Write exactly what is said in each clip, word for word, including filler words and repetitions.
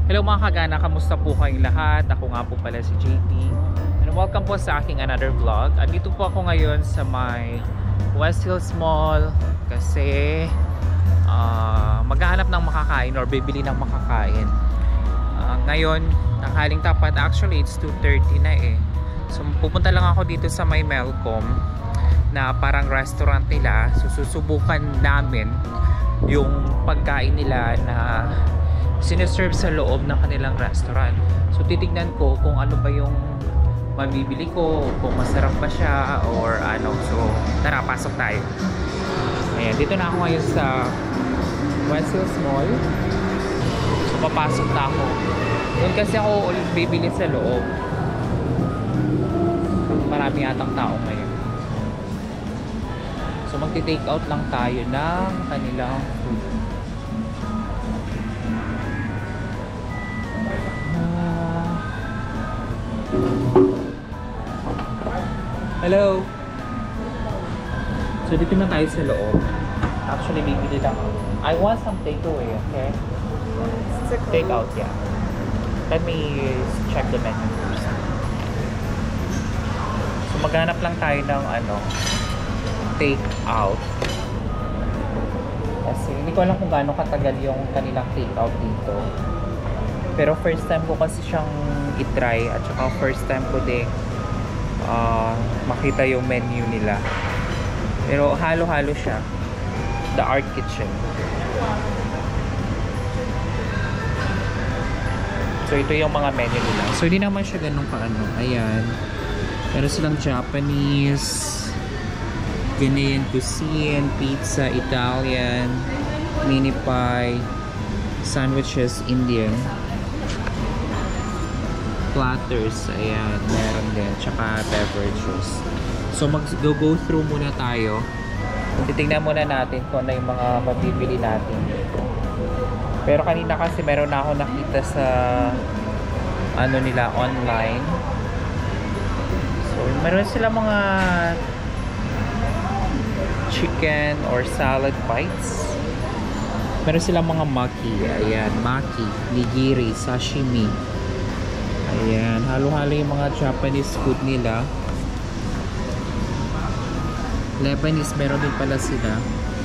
Hello mga kagana, kamusta po kayong lahat? Ako nga po pala si J P and welcome po sa aking another vlog. Andito po ako ngayon sa may West Hills Mall kasi uh, maghahanap ng makakain or bibili ng makakain. Uh, ngayon, tanghaling tapat, actually it's two thirty na eh. So pupunta lang ako dito sa may Melcom na parang restaurant nila. So susubukan namin yung pagkain nila na sineserve sa loob ng kanilang restaurant. So titignan ko kung ano ba yung mabibili ko, kung masarap ba siya or ano. So tara, pasok tayo. Ayan, dito na ako ngayon sa West Hills Mall. So papasok na ako. Doon kasi ako ulit bibili sa loob. Marami atang tao ngayon. So magti-take out lang tayo ng kanilang food. Hello! So dito na tayo sa loob. Actually, bibili lang ako. I want some takeaway, okay? Take out, yeah. Let me check the menu first. So maghanap lang tayo ng ano, take out. Kasi hindi ko alam kung gaano katagal yung kanilang take out dito. Pero first time ko kasi siyang i-try at saka first time ko din Uh, makita yung menu nila. Pero halo-halo siya. The Art Kitchen. So ito yung mga menu nila. So hindi naman siya ganun kaano. Ayan. Meron silang Japanese, Ghanaian cuisine, pizza, Italian, mini pie, sandwiches, Indian, platters, ayan, meron din, tsaka beverages. So mag-go through muna tayo. Titingnan muna natin kung ano yung mga mabibili natin dito. Pero kanina kasi meron na ako nakita sa ano nila online. So meron sila mga chicken or salad bites. Meron sila mga maki, ayan, maki, nigiri, sashimi. Ayan, halo-halo yung mga Japanese food nila. Lebanese, meron din pala sila.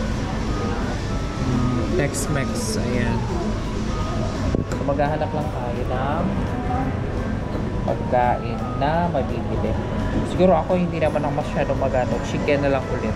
Hmm, Tex-Mex, ayan. So, maghahanap lang tayo ng pagkain na mabibili. Siguro ako hindi naman ako masyadong magano. Chicken na lang ulit.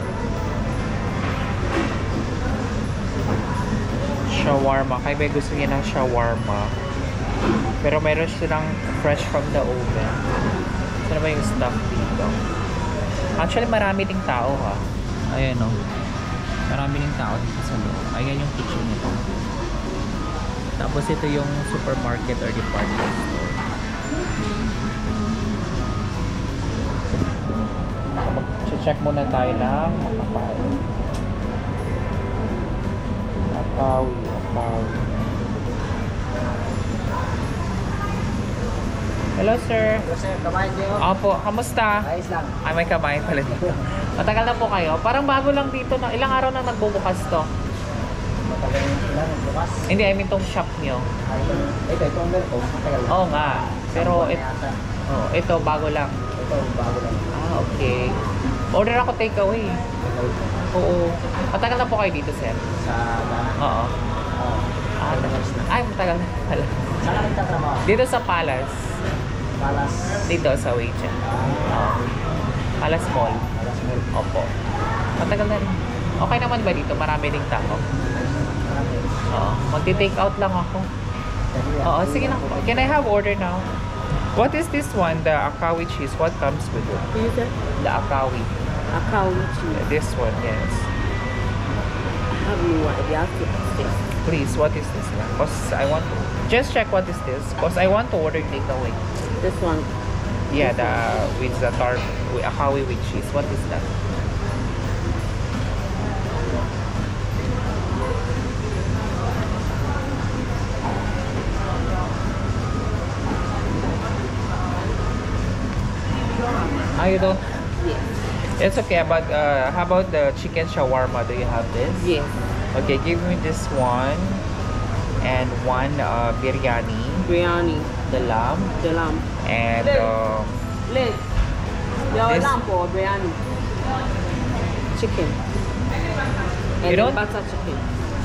Shawarma. Kaya may gusto niya ng shawarma. Pero meron silang fresh from the oven. Saan ba yung stuff dito? Actually, marami ding tao ha. Ayan o. Marami ding tao dito sa loob. Ayan yung kitchen nito. Tapos ito yung supermarket or department store. Mag-check muna tayo ng makapain. Akawi, akawi. Hello sir. Hello sir, kamain kayo? Opo, kamusta? Ayos lang. Ay, may kamain pala dito. Matagal na po kayo? Parang bago lang dito. Na, ilang araw na nagbubukas to? Matagal lang, bukas. Hindi, I mean tong shop nyo. Ay, ito, ito, ito ang meron. Matagal lang. Oo nga. Pero Sampuan it, na yata. oh, ito, bago lang. Ito, bago lang. Ah, okay. Order ako takeaway. Ito, ito. Oo. Matagal na po kayo dito, sir? Sa daan. Oo. Oo. Ah, Matagal na. ay, matagal na pala. Saan ka nagtatrabaho? Dito sa Palace. Palas. Dito sa Weichen. Ah, Oo. Palace Mall. Palas mo. Opo. Matagal na rin. Okay naman ba dito? Marami ding tao. Marami. Oo. Magti-take out lang ako. Dali yan. Oo, sige na. Can I have order now? What is this one? The Akawi cheese. What comes with it? Is it The Akawi. a cow cheese? This one, yes. I have no idea. Taste. Please, what is this one? Because I want to... Just check what is this. Because I want to order takeaway. This one. Yeah, the with the tar... With Akawi with cheese. What is that? Ah, you don't... Yes. It's okay, but uh, how about the chicken shawarma? Do you have this? Yes. Okay, give me this one. and one uh, biryani, Biryani. the lamb, The lamb. and Leg. uh, Leg. Your This- lamb or biryani? Chicken. And You then don't- butter chicken.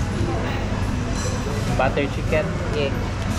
butter chicken. Yeah.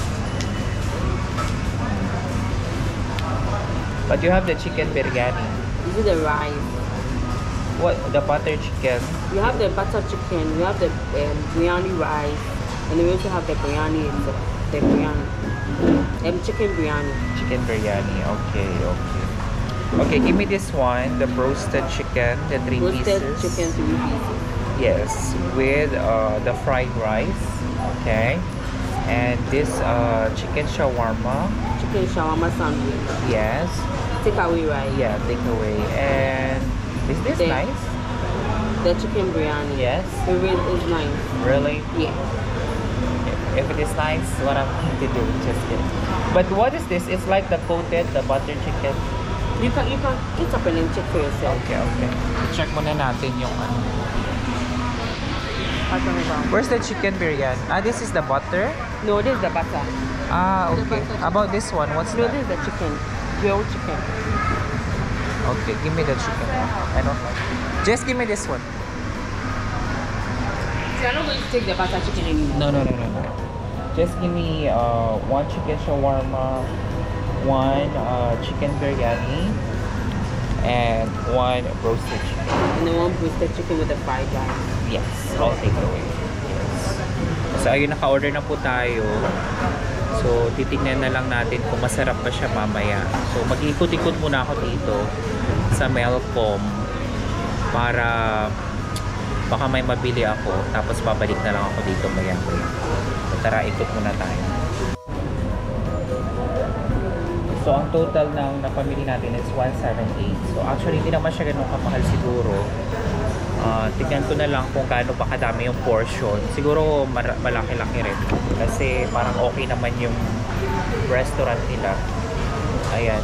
But you have the chicken biryani. This is the rice. What, the butter chicken? You have the butter chicken. You have the um, biryani rice. And then we also have the biryani itself. The biryani. Um, chicken biryani. Chicken biryani. Okay, okay. Okay, give me this one, the roasted chicken, the three Roasted pieces. chicken, three pieces. Yes, with uh, the fried rice. Okay. And this uh, chicken shawarma. Chicken shawarma sandwich. Yes. Take away rice. Yeah, take away. And is this The- nice? The chicken biryani. Yes. The rate is nice. Really? Yeah. If it is nice, what I'm going to do, just kidding. But what is this? It's like the coated, the butter chicken. You can you can eat up and then check for yourself. Okay, okay. Check muna natin yung ano. Pass on it down. Where's the chicken biryani? Ah, this is the butter? No, this is the butter. Ah, The okay. butter chicken. About this one, what's No, that? this is the chicken. Grilled chicken. Okay, give me the chicken. I don't like. Just give me this one. So I'm not going to take the butter chicken anymore. No, no, no, no, no. Just give me uh, one chicken shawarma, one uh, chicken biryani, and one roasted chicken. And then one roasted chicken with the fried rice. Yes, I'll take it away. Yes. So, ayun, naka-order na po tayo. So, titignan na lang natin kung masarap pa siya mamaya. So, mag-ikot-ikot muna ako dito sa Melcom para baka may mabili ako. Tapos, babalik na lang ako dito maya-maya. So, tara, ikot muna tayo. So, ang total ng napamili natin is one seventy-eight. So, actually, hindi naman siya ganun kamahal siguro. Uh, tignan ko na lang kung gaano ba kadami yung portion. Siguro malaki-laki rin. Kasi parang okay naman yung restaurant nila. Ayan.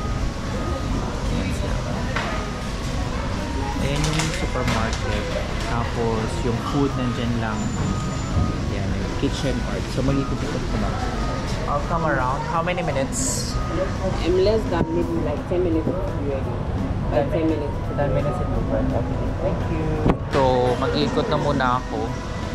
Ayan yung supermarket. Tapos yung food nandyan lang. Ayan, kitchen art. So mag-ikot-ikot ko na. I'll come around. How many minutes? I'm less than maybe like ten minutes to be ready. Like ten minutes. ten minutes in Dubai. Okay. Thank you. So, mag-ikot na muna ako.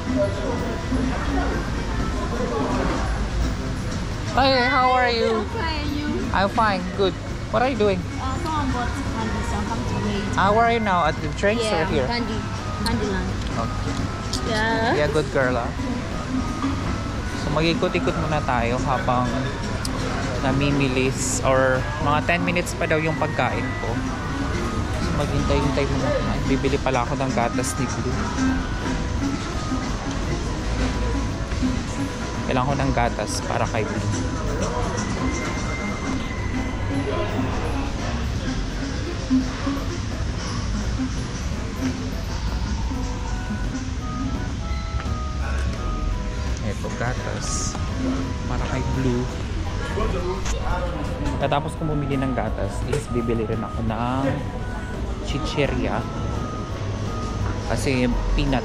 Hey, how are you? Okay, you? I'm fine. Good. What are you doing? Uh, someone bought candy, so I'm coming to wait. Ah, where are you now? At the drinks yeah, or here? candy. Candyland. Okay. Yeah. Yeah, good girl ah. So, mag-ikot-ikot muna tayo habang namimilis or mga ten minutes pa daw yung pagkain ko. Maghintay-hintay muna. Ay, bibili pala ako ng gatas ni Blue. Kailangan ko ng gatas para kay Blue. Ito, gatas para kay Blue. Katapos kong bumili ng gatas is bibili rin ako ng chichirya kasi peanut.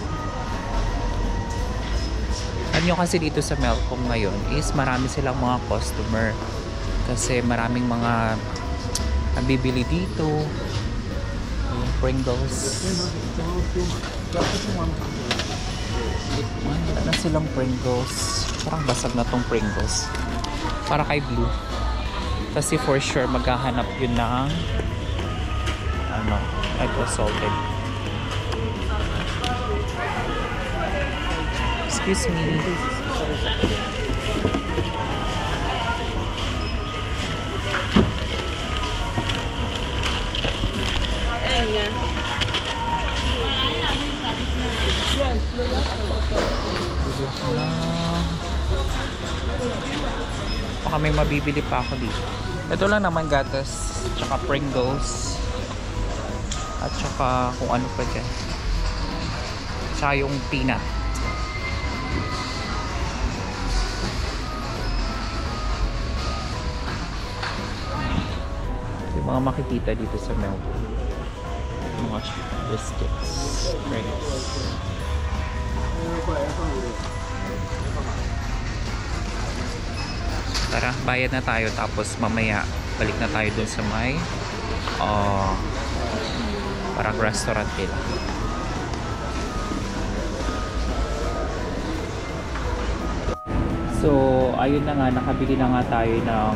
Ano nyo kasi dito sa Melcom ngayon is marami silang mga customer kasi maraming mga nabibili dito. Yung Pringles. Wala na silang Pringles. Parang basag na tong Pringles. Para kay Blue. Kasi for sure maghahanap yun ng ano, ito salted. Excuse me. Baka may mabibili pa ako dito. Ito lang naman gatas, tsaka Pringles, at tsaka kung ano pa dyan. Tsaka yung peanut. Yung mga makikita dito sa Melbourne. Mga biscuits, drinks. Tara, bayad na tayo tapos mamaya balik na tayo dun sa may uh, parang restaurant nila. So, ayun na nga, nakabili na nga tayo ng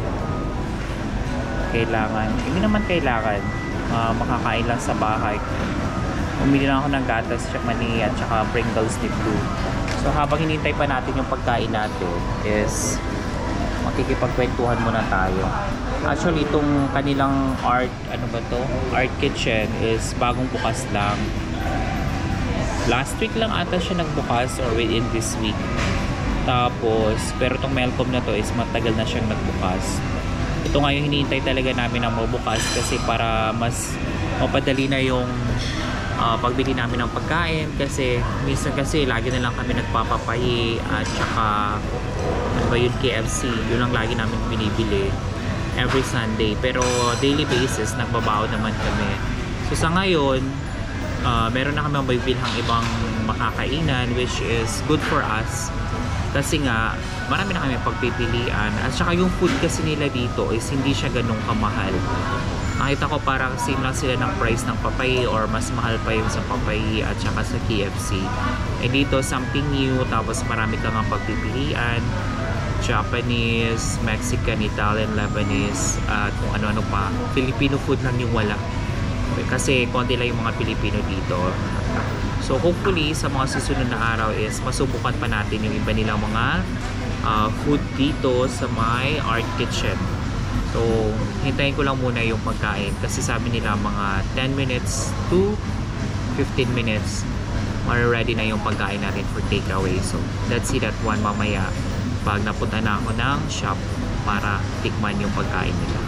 kailangan. Hindi naman kailangan, uh, makakain lang sa bahay. Umili na ako ng gatas, mani at saka Pringles ni Blue. So, habang hinintay pa natin yung pagkain natin is makikipagkwentuhan muna tayo. Actually, itong kanilang art, ano ba to? Art kitchen is bagong bukas lang. Last week lang ata siya nagbukas or within this week. Tapos, pero itong Melcom na to is matagal na siyang nagbukas. Ito nga yung hinihintay talaga namin na mabukas kasi para mas mapadali na yung uh, pagbili namin ng pagkain. Kasi minsan kasi lagi na lang kami nagpapapahi at saka ano ba yun, K F C. Yun lang lagi namin binibili every Sunday. Pero daily basis nagbabaon naman kami. So sa ngayon, uh, meron na kami mabibilhang ibang makakainan which is good for us. Kasi nga, marami na kami pagpipilian. At saka yung food kasi nila dito is hindi siya ganun kamahal. Nakita ko parang same lang sila ng price ng Papay or mas mahal pa yung sa Papay at saka sa K F C. Eh dito, something new. Tapos marami kang pagpipilian. Japanese, Mexican, Italian, Lebanese, at kung ano-ano pa. Filipino food lang yung wala. Kasi konti lang yung mga Pilipino dito. So hopefully sa mga susunod na araw is masubukan pa natin yung iba nilang mga uh, food dito sa my art kitchen. So hintayin ko lang muna yung pagkain kasi sabi nila mga ten minutes to fifteen minutes ma-ready na yung pagkain natin for takeaway. So let's see that one mamaya pag napunta na ako ng shop para tikman yung pagkain nila.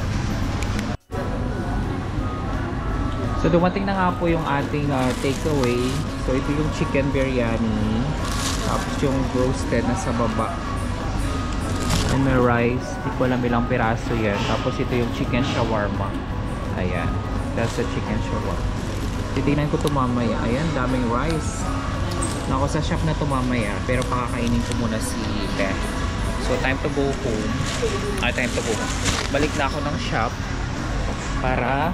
So dumating na nga po yung ating uh, takeaway. So ito yung chicken biryani. Tapos yung roasted na sa baba. And may rice. Hindi ko alam ilang piraso yan. Tapos ito yung chicken shawarma. Ayan. That's the chicken shawarma. Titignan ko ito mamaya. Ayan, daming rice. Nako sa shop na ito mamaya. Pero pakakainin ko muna si Beth. So time to go home. Ay, time to go home. Balik na ako ng shop. Para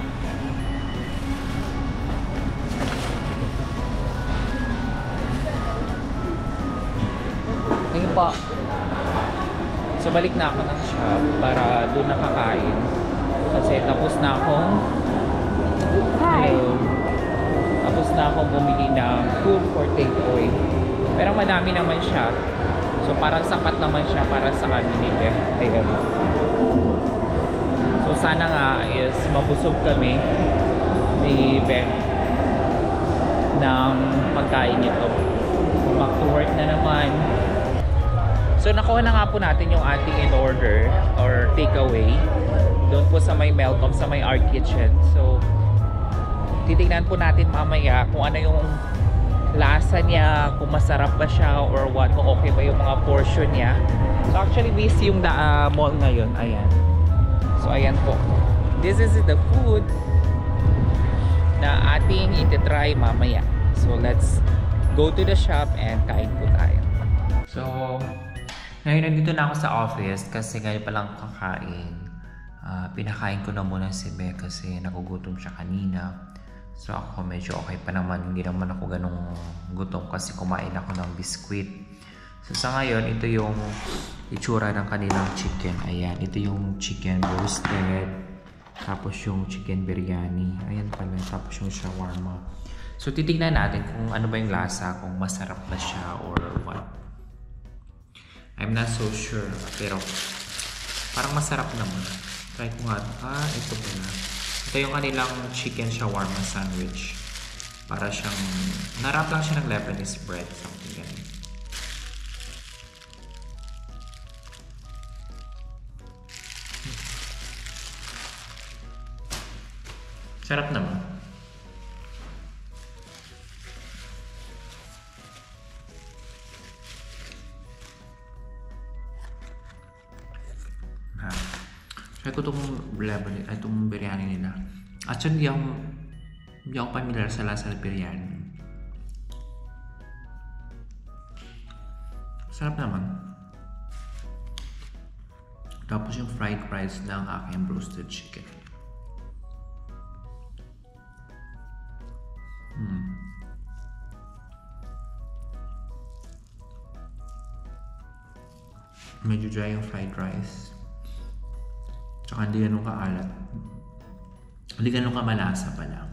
ngayon pa. So balik na ako ng shop para doon nakakain. Kasi tapos na akong hello. Tapos na akong bumili ng food for takeaway. Pero madami naman siya. So parang sapat naman siya para sa amin ni Beth. Ayan. So sana nga is mabusog kami ni Beth ng pagkain nito. Back to work na naman. So nakuha na nga po natin yung ating in order or takeaway doon po sa may Melcom, sa may art kitchen. So titignan po natin mamaya kung ano yung lasa niya, kung masarap ba siya or what, kung okay ba yung mga portion niya. So actually busy yung uh, mall ngayon. Ayan. So ayan po. This is the food na ating itetry mamaya. So let's go to the shop and kain po tayo. So ngayon nandito na ako sa office kasi ngayon pa lang kakain. Uh, pinakain ko na muna si Be kasi nagugutom siya kanina. So ako medyo okay pa naman. Hindi naman ako ganong gutom kasi kumain ako ng biskwit. So sa ngayon, ito yung itsura ng kanilang chicken. Ayan, ito yung chicken roasted. Tapos yung chicken biryani. Ayan pala. Tapos yung shawarma. So titignan natin kung ano ba yung lasa. Kung masarap ba siya or what. I'm not so sure, pero parang masarap naman. Try ko nga. Ah, ito pala. Ito yung kanilang chicken shawarma sandwich. Para siyang, narap lang siya ng Lebanese bread. Something ganun. Sarap naman. Try ko itong Lebanese, ay itong biryani nila. Actually, hindi ako, hindi ako familiar sa lasa ng biryani. Sarap naman. Tapos yung fried rice ng aking roasted chicken. Mm. Medyo dry yung fried rice. Tsaka hindi ganun kaalat. Hindi ganun kamalasa pala.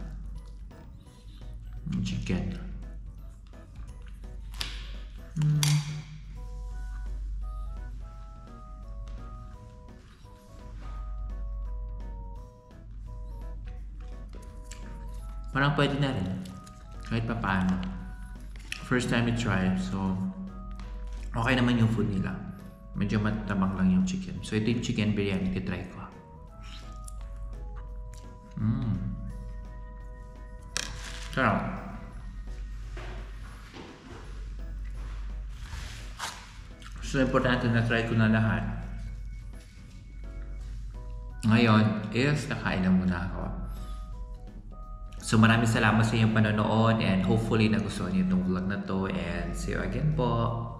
Yung chicken. Mm. Parang pwede na rin. Kahit pa paano. First time I try, so okay naman yung food nila. Medyo matabang lang yung chicken. So ito yung chicken biryani, titry ko. Mmm. Sarap. So importante na try ko na lahat. Ngayon is nakain na muna ako. So maraming salamat sa inyong panonood and hopefully nagustuhan niyo itong vlog na to and see you again po.